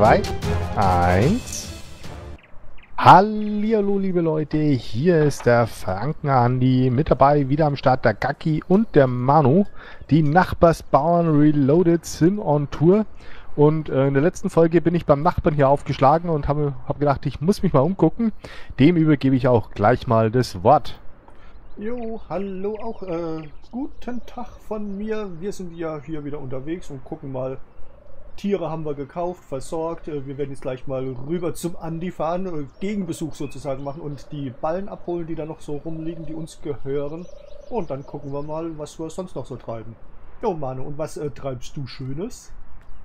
2, 1. Hallihallo, liebe Leute, hier ist der Franken-Andi, mit dabei wieder am Start der Gaki und der Manu. Die Nachbarsbauern Reloaded sind on Tour und in der letzten Folge bin ich beim Nachbarn hier aufgeschlagen und habe gedacht, ich muss mich mal umgucken. Dem übergebe ich auch gleich mal das Wort. Jo, hallo auch. Guten Tag von mir. Wir sind ja hier wieder unterwegs und gucken mal. Tiere haben wir gekauft, versorgt. Wir werden jetzt gleich mal rüber zum Andi fahren, Gegenbesuch sozusagen machen und die Ballen abholen, die da noch so rumliegen, die uns gehören. Und dann gucken wir mal, was wir sonst noch so treiben. Jo, Manu, und was treibst du Schönes?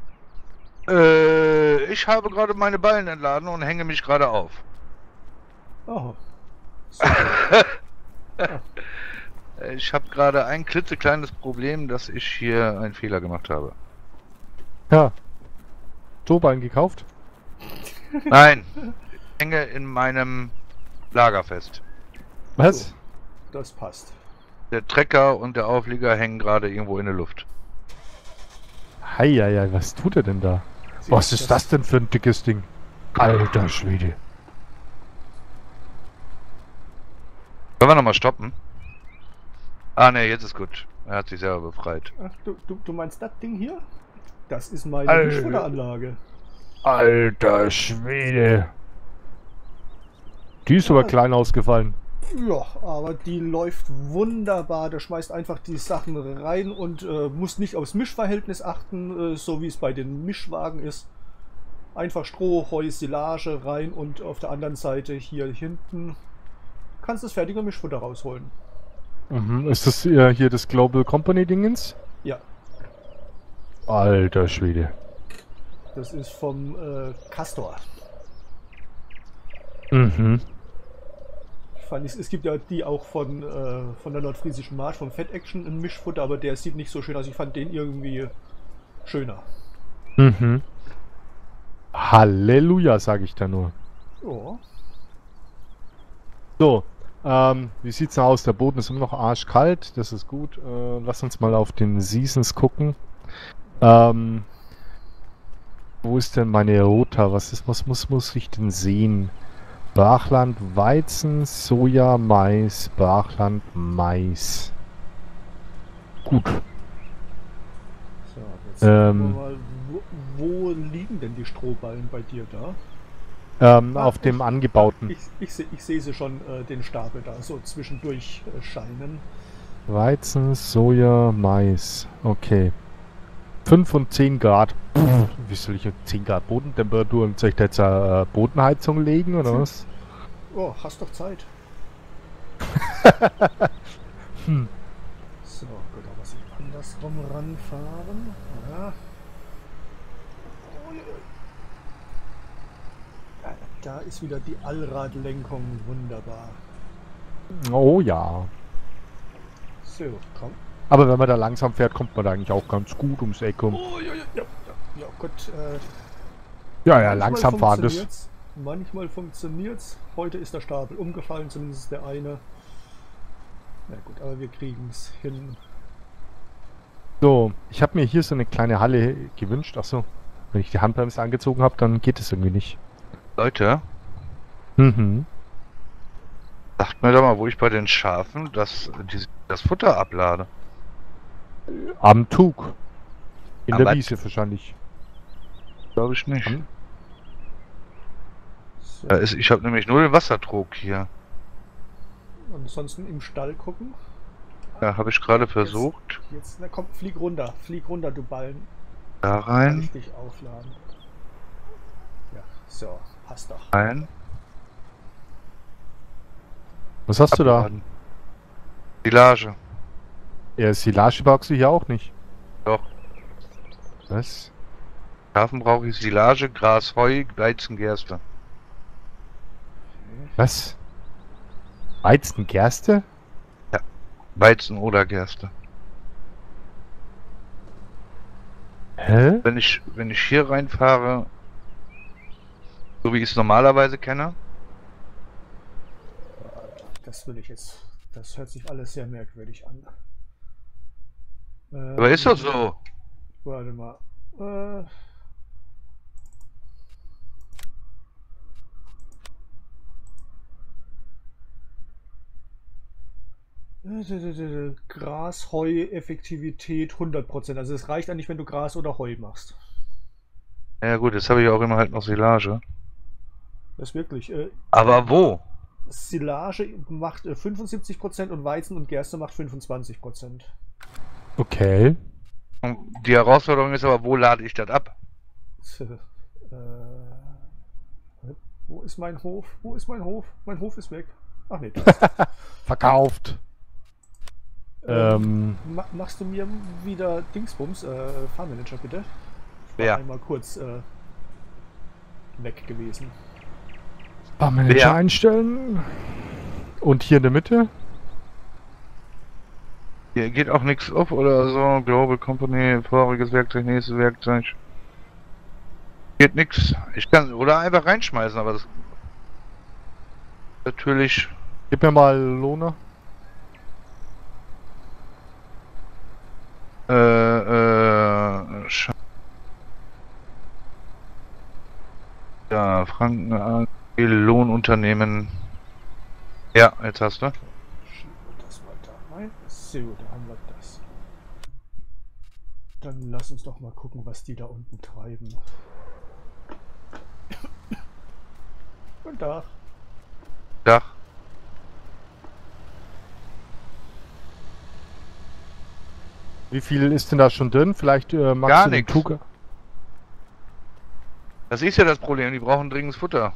Ich habe gerade meine Ballen entladen und hänge mich gerade auf. Oh, super. Ja. Ich habe gerade ein klitzekleines Problem, dass ich hier einen Fehler gemacht habe. Ja, Strohballen gekauft? Nein, ich hänge in meinem Lager fest. Was? So, das passt. Der Trecker und der Auflieger hängen gerade irgendwo in der Luft. Heieiei, was tut er denn da? Was ist das denn für ein dickes Ding? Alter Schwede. Können wir nochmal stoppen? Ah ne, jetzt ist gut. Er hat sich selber befreit. Ach, du meinst das Ding hier? Das ist meine Mischfutteranlage. Alter Schwede. Die ist aber klein ausgefallen. Ja, aber die läuft wunderbar. Der schmeißt einfach die Sachen rein und muss nicht aufs Mischverhältnis achten, so wie es bei den Mischwagen ist. Einfach Stroh, Heu, Silage rein und auf der anderen Seite hier hinten kannst du das fertige Mischfutter rausholen. Mhm. Ist das hier das Global Company Dingens? Ja, Alter Schwede. das ist vom Castor. Mhm. Es gibt ja die auch von der Nordfriesischen Marsch, vom Fat Action ein Mischfutter, aber der sieht nicht so schön aus. Ich fand den irgendwie schöner. Mhm. Halleluja, sage ich da nur. Ja. So, wie sieht's denn aus? Der Boden ist immer noch arschkalt, das ist gut. Lass uns mal auf den Seasons gucken. Wo ist denn meine Rota? Was muss ich denn sehen? Brachland Weizen, Soja, Mais, Brachland Mais. Gut. So, jetzt gucken wir mal, wo liegen denn die Strohballen bei dir da? Auf dem angebauten. Ich sehe sie schon, den Stapel da, so zwischendurch scheinen. Weizen, Soja, Mais. Okay. 5 und 10 Grad. Pff, wie soll ich jetzt 10 Grad Bodentemperatur und soll ich da jetzt Bodenheizung legen oder was? Oh, hast doch Zeit. Hm. So, gut, da muss ich andersrum ranfahren. Ja. Ja, da ist wieder die Allradlenkung wunderbar. Oh ja. So, komm. Aber wenn man da langsam fährt, kommt man da eigentlich auch ganz gut ums Eck rum. Oh, ja, gut. Ja, langsam fahren das. Manchmal funktioniert's. Heute ist der Stapel umgefallen, zumindest der eine. Na gut, aber wir kriegen es hin. So, ich habe mir hier so eine kleine Halle gewünscht. Achso, wenn ich die Handbremse angezogen habe, dann geht es irgendwie nicht. Leute, Mhm. sagt mir doch mal, wo ich bei den Schafen das Futter ablade. Am Tug. In Aber der Wiese wahrscheinlich. Glaube ich nicht. Hm? So. Ich habe nämlich nur den Wassertrog hier. Ansonsten im Stall gucken. Ja, habe ich gerade versucht. Jetzt, na komm, flieg runter, du Ballen. Da Kann rein, ich dich aufladen. Ja, so, passt doch. rein. Was hast du da? Abladen. Silage. Ja, Silage brauchst du hier auch nicht. Doch. Was? Schafen brauche ich Silage, Gras, Heu, Weizen, Gerste. Was? Weizen, Gerste? Weizen oder Gerste. Hä? Wenn ich hier reinfahre, so wie ich es normalerweise kenne, Das will ich jetzt. Das hört sich alles sehr merkwürdig an. aber ist doch so. Warte mal. Gras, Heu, Effektivität 100%. Also es reicht eigentlich, wenn du Gras oder Heu machst. Ja gut, jetzt habe ich auch immer halt noch Silage. Das ist wirklich. Aber wo? Silage macht 75% und Weizen und Gerste macht 25%. Okay. Und die Herausforderung ist aber, wo lade ich das ab? Wo ist mein Hof? Wo ist mein Hof? Mein Hof ist weg. Ach nee, da ist er. Verkauft. Machst du mir wieder Dingsbums, Farmmanager bitte? Ich war Wer? einmal kurz weg gewesen. Manager Wer? einstellen. Und hier in der Mitte. Hier geht auch nichts auf oder so. Global Company, voriges Werkzeug, nächstes Werkzeug. Geht nichts. Ich kann oder einfach reinschmeißen, aber das natürlich. Gib mir mal Lohne. Ja, Franken, Lohnunternehmen. Ja, jetzt hast du. Schieben wir das mal da rein. So, da haben wir das. Dann lass uns doch mal gucken, was die da unten treiben. Guten Tag. Dach. Wie viel ist denn da schon drin? Vielleicht magst Gar du den nix. Tuga. Das ist ja das Problem, die brauchen dringend Futter.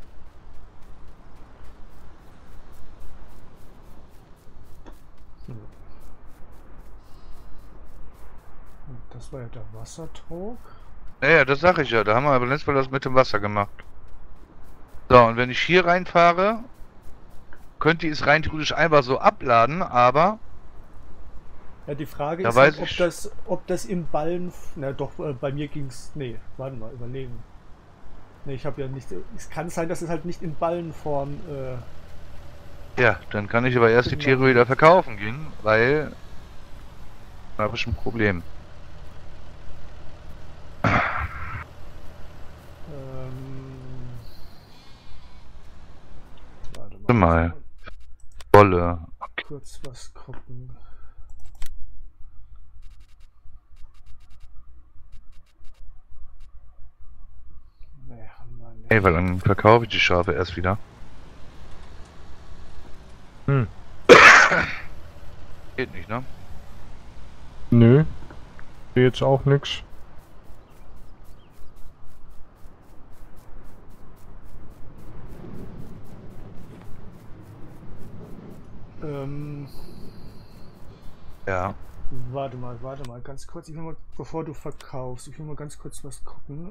Das war ja der Wassertrog. Naja, das sag ich ja. Da haben wir aber letztes Mal das mit dem Wasser gemacht. So, und wenn ich hier reinfahre, könnte ich es rein theoretisch einfach so abladen, aber Ja, die Frage Da ist weiß halt, ich- ob das im Ballen. Na doch, bei mir ging's. Nee, warte mal, überlegen. Nee, ich habe ja nicht. Es kann sein, dass es halt nicht in Ballenform. ja, dann kann ich aber erst die Tiere wieder verkaufen gehen, weil da habe ich ein Problem. Warte Mal. Wolle. Kurz was gucken. Nee, haben wir nicht. Ey, weil dann verkaufe ich die Schafe erst wieder. Hm. Geht nicht, ne? Nö. Sehe jetzt auch nix. Ähm, Ja. warte mal, ganz kurz. Ich will mal, bevor du verkaufst, ich will mal ganz kurz was gucken.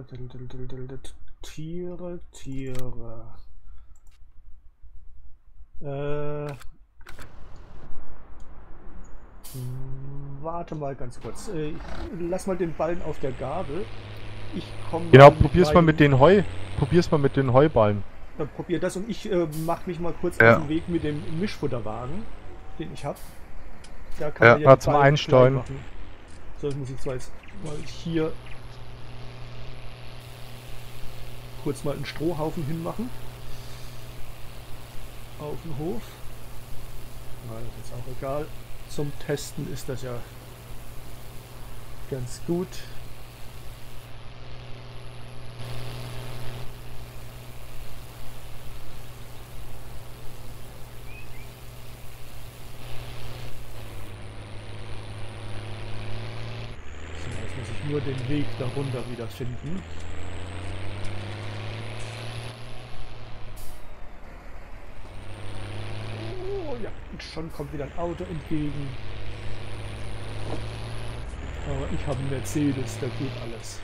Tiere. Warte mal ganz kurz. Lass mal den Ballen auf der Gabel. Ich komme. Genau, probier's mal mit den Heuballen. Probier das und ich mach mich mal kurz Ja. auf den Weg mit dem Mischfutterwagen, den ich habe. Da kann Ja, man ja die zum Ballen Einsteuern. klein machen. So, ich muss ich zwar jetzt mal hier kurz mal einen Strohhaufen hinmachen. Auf den Hof. Na, das ist auch egal. Zum Testen ist das ja ganz gut. So, jetzt muss ich nur den Weg darunter wieder finden. Oh ja, und schon kommt wieder ein Auto entgegen. Aber ich habe einen Mercedes, da geht alles.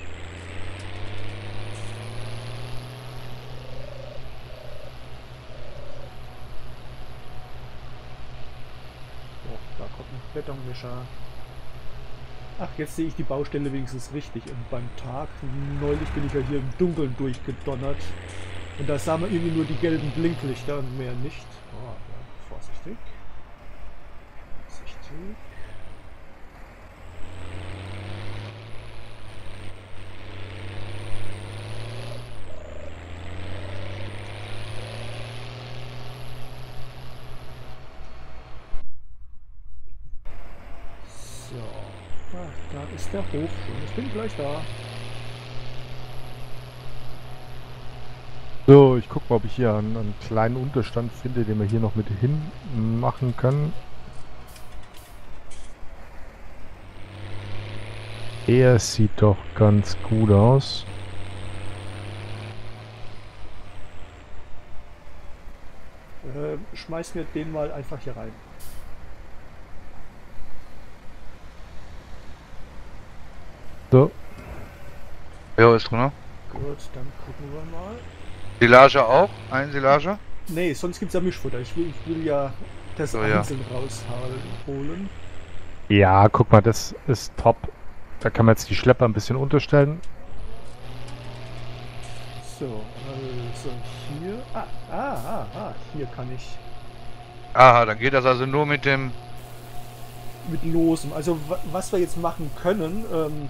Oh, da kommt ein Betonmischer. Ach, jetzt sehe ich die Baustelle wenigstens richtig. Und beim Tag, neulich bin ich ja hier im Dunkeln durchgedonnert. Und da sah man irgendwie nur die gelben Blinklichter und mehr nicht. Oh, ja, vorsichtig. Vorsichtig. da ist der Hof schon. Ich bin gleich da. So, ich gucke mal, ob ich hier einen kleinen Unterstand finde, den wir hier noch mit hin machen können. Der sieht doch ganz gut aus. Schmeiß mir den mal einfach hier rein. So, Ja, ist drin, ne? Gut, dann gucken wir mal. Silage auch? Ein Silage? Nee, sonst gibt es ja Mischfutter. Ich will ja das So, ja. einzeln rausholen. ja, guck mal, das ist top. Da kann man jetzt die Schlepper ein bisschen unterstellen. So, also hier. Hier kann ich Aha, dann geht das also nur mit dem... mit losem. Also was wir jetzt machen können.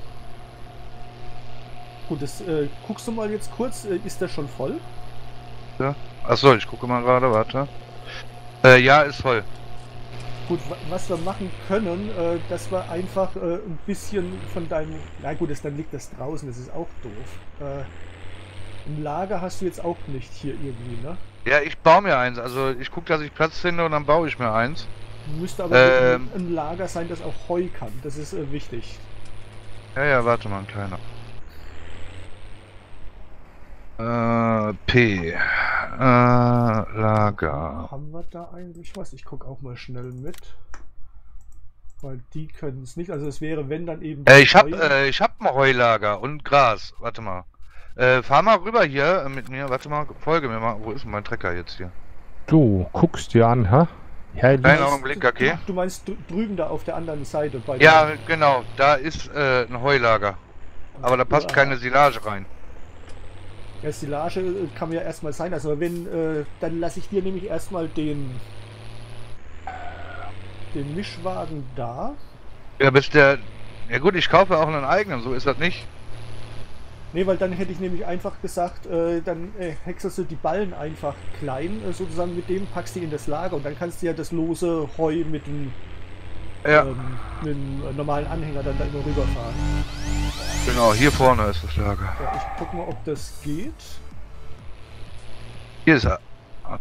Gut, das guckst du mal jetzt kurz. Ist der schon voll? Ja. Achso, ich gucke mal gerade, warte. Ja, ist voll. Gut, was wir machen können, dass wir einfach ein bisschen von deinem... Na gut, dann liegt das draußen, das ist auch doof. Im Lager hast du jetzt auch nicht hier irgendwie, ne? Ja, ich baue mir eins. Also ich gucke, dass ich Platz finde und dann baue ich mir eins. Müsste aber ein Lager sein, das auch Heu kann. Das ist wichtig. Ja, warte mal, ein kleiner. Lager. Haben wir da eigentlich was? Ich gucke auch mal schnell mit. Weil die können es nicht. Also es wäre, wenn dann eben... Ich hab ein Heulager und Gras. Warte mal. Fahr mal rüber hier mit mir. Warte mal, folge mir mal. Wo ist denn mein Trecker jetzt hier? Du guckst dir an, hä? Herrlich. Kleinen Augenblick, okay. Du meinst drüben da auf der anderen Seite? Bei Ja, genau. Da ist ein Heulager. Aber da passt keine Silage rein. Ja, Silage kann mir ja erstmal sein. Also wenn, dann lasse ich dir nämlich erstmal den Mischwagen da. Ja, bis der... Ja gut, ich kaufe auch einen eigenen. So ist das nicht. Ne, weil dann hätte ich nämlich einfach gesagt, dann häckselst du die Ballen einfach klein, sozusagen mit dem, packst die in das Lager und dann kannst du ja das lose Heu mit dem normalen Anhänger dann da immer rüberfahren. Genau, hier vorne ist das Lager. Ja, ich guck mal, ob das geht. Hier ist er. Ja,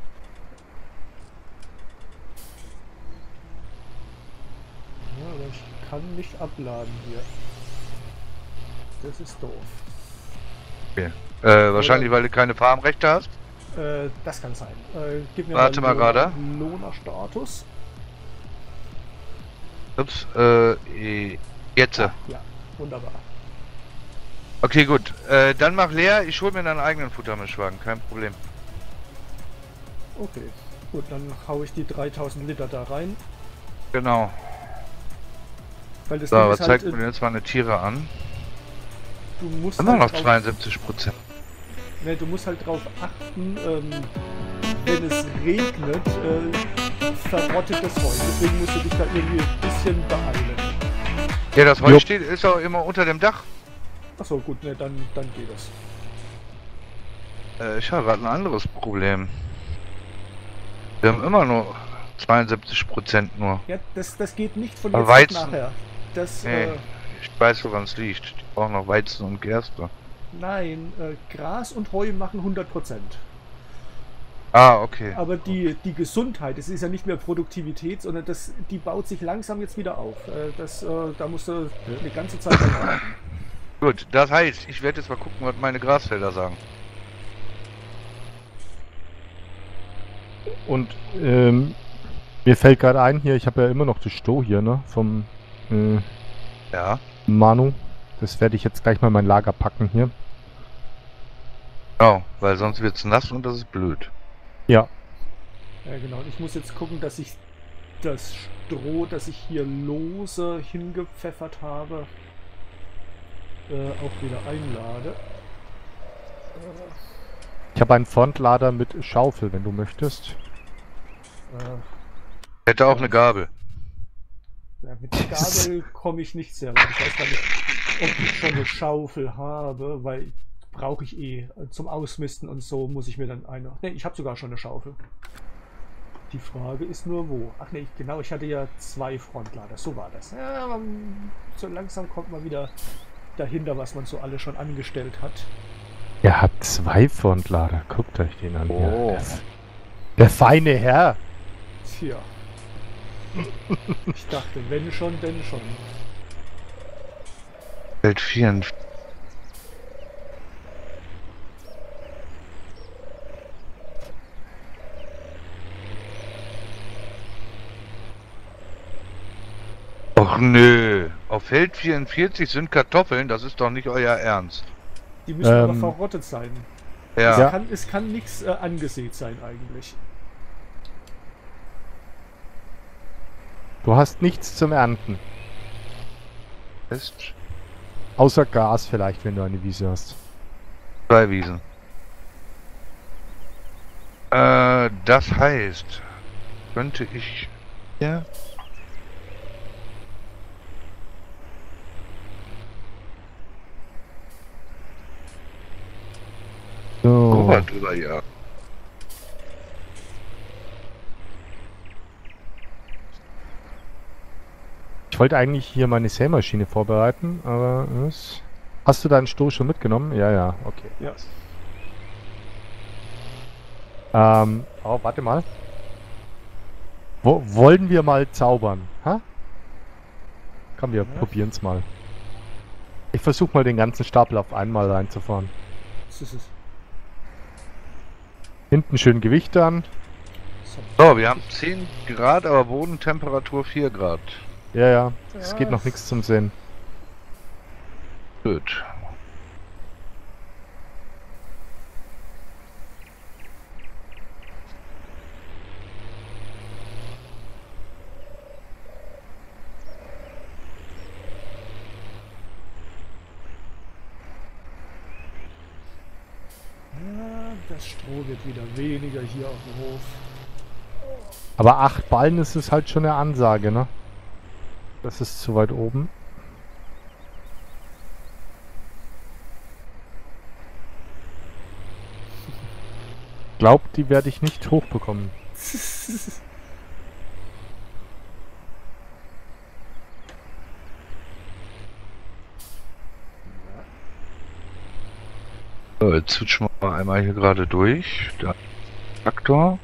aber ich kann nicht abladen hier. Das ist doof. Okay. Wahrscheinlich, weil du keine Farmrechte hast. Das kann sein. Gib mir Warte mal gerade. Lohner-Status. Ups, jetzt. Ja, wunderbar. Okay, gut. Dann mach leer. Ich hole mir einen eigenen Futtermischwagen. Kein Problem. Okay, gut, dann hau ich die 3000 Liter da rein. Genau. Weil das So, Ding aber ist zeigt halt, mir jetzt mal eine Tiere an. du musst Immer halt noch drauf, 72%. ne, du musst halt drauf achten, wenn es regnet, verrottet das Heu. Deswegen musst du dich da irgendwie ein bisschen beeilen. Ja, das Heu Jo. steht, ist auch immer unter dem Dach. Achso, gut, ne, dann geht es. Ich habe gerade ein anderes Problem. Wir haben immer nur 72% nur. Ja, das geht nicht von Aber jetzt auf Weizen- nachher. Das, Nee, ich weiß, woran es liegt. Ich brauche noch Weizen und Gerste. nein, Gras und Heu machen 100%. Ah, okay. Aber die Gesundheit, es ist ja nicht mehr Produktivität, sondern die baut sich langsam jetzt wieder auf. Da musst du eine ganze Zeit lang warten. Gut, das heißt, ich werde jetzt mal gucken, was meine Grasfelder sagen. Und mir fällt gerade ein hier, ich habe ja immer noch das Stroh hier, ne? Vom Ja. Manu. Das werde ich jetzt gleich mal in mein Lager packen hier. Genau, weil sonst wird es nass und das ist blöd. Ja. Ja, genau. Ich muss jetzt gucken, dass ich das Stroh, das ich hier lose hingepfeffert habe, auch wieder einlade. Ich habe einen Frontlader mit Schaufel, wenn du möchtest. Hätte auch eine Gabel. Ja, mit der Gabel komme ich nicht sehr weit. Ich weiß gar nicht, ob ich schon eine Schaufel habe, weil brauche ich zum Ausmisten und so muss ich mir dann eine... Ne, ich habe sogar schon eine Schaufel. Die Frage ist nur wo. Ach nee, genau, ich hatte ja 2 Frontlader, so war das. Ja, aber so langsam kommt man wieder dahinter, was man so alle schon angestellt hat. Ihr habt 2 Frontlader. Guckt euch den an. Oh. Ja, der feine Herr. Tja. Ich dachte, wenn schon, denn schon. Feld 44. Och nö, auf Feld 44 sind Kartoffeln, das ist doch nicht euer Ernst. Die müssen aber verrottet sein. Ja. Es kann nichts angesät sein eigentlich. Du hast nichts zum Ernten. Ist Außer Gas vielleicht, wenn du eine Wiese hast. 2 Wiesen. Das heißt, könnte ich hier So. drüber ja. Ich wollte eigentlich hier meine Sämaschine vorbereiten, aber was? Hast du deinen Stoß schon mitgenommen? Ja, ja, okay. Ja. Oh, warte mal. Wollen wir mal zaubern? Ha? Komm, wir probieren es mal. Ich versuche mal den ganzen Stapel auf einmal reinzufahren. Das ist es. Hinten schön Gewicht an. So, wir haben 10 Grad, aber Bodentemperatur 4 Grad. Ja, ja. Es geht noch nichts zum Sehen. Gut. Das Stroh wird wieder weniger hier auf dem Hof. Aber 8 Ballen ist es halt schon eine Ansage, ne? Das ist zu weit oben. Glaubt, die werde ich nicht hochbekommen. So, jetzt switchen wir einmal hier gerade durch. Der Traktor.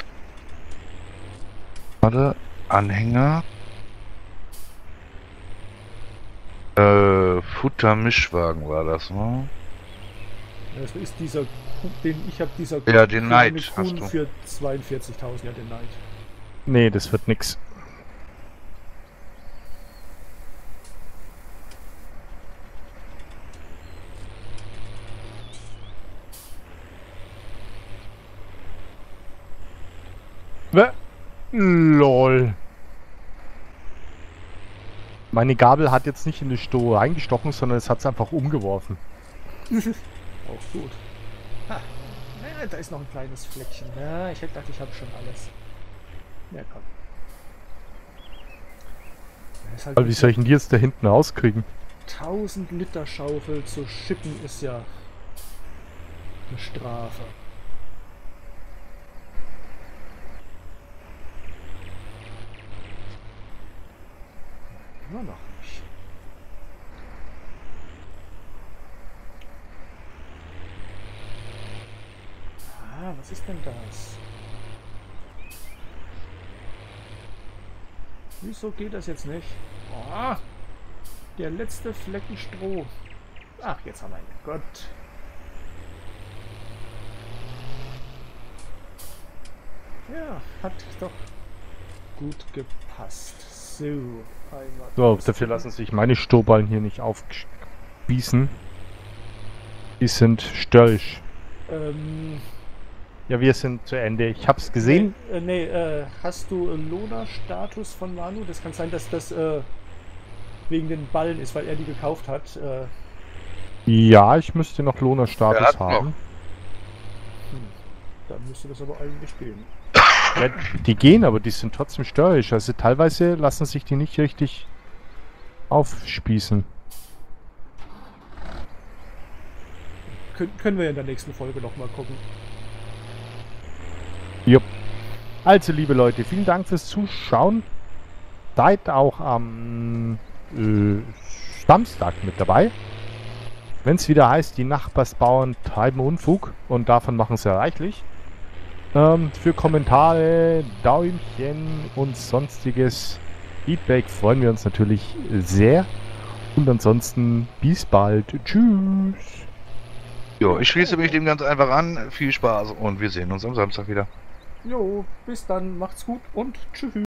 Gerade Anhänger. Futtermischwagen war das, ne? Das ist dieser, ich habe dieser Ja, den kleine Knight Kuhn hast du. für 42.000, ja, den Knight. Nee, das wird nix. LOL. Meine Gabel hat jetzt nicht in die Stohe reingestochen, sondern es hat es einfach umgeworfen. Auch gut. Ha, na, da ist noch ein kleines Fleckchen. Ja, ich hätte gedacht, ich habe schon alles. Ja, komm. Das ist halt Aber wie soll ich denn die jetzt da hinten rauskriegen? 1000 Liter Schaufel zu schippen ist ja eine Strafe. Immer noch nicht. Ah, was ist denn das? Wieso geht das jetzt nicht? Oh, der letzte Flecken Stroh. Ach, jetzt haben wir ihn. Gott. Ja, hat doch gut gepasst. So, einmal. So, dafür lassen sich meine Strohballen hier nicht aufspießen. Die sind störrisch. Ja, wir sind zu Ende. Ich hab's gesehen. Hast du Lona-Status von Manu? Das kann sein, dass das wegen den Ballen ist, weil er die gekauft hat. Ja, ich müsste noch Er Lohnerstatus hat haben. Dann müsste das aber eigentlich gehen. Ja, die gehen, aber die sind trotzdem störrisch. Also teilweise lassen sich die nicht richtig aufspießen. Können wir in der nächsten Folge noch mal gucken. Jupp. Also, liebe Leute, vielen Dank fürs Zuschauen. Seid auch am Samstag mit dabei. Wenn es wieder heißt, die Nachbarsbauern treiben Unfug und davon machen sie ja reichlich. Für Kommentare, Däumchen und sonstiges Feedback freuen wir uns natürlich sehr. Und ansonsten bis bald. Tschüss. Jo, ich schließe mich dem ganz einfach an. Viel Spaß und wir sehen uns am Samstag wieder. Jo, bis dann, macht's gut und tschüss.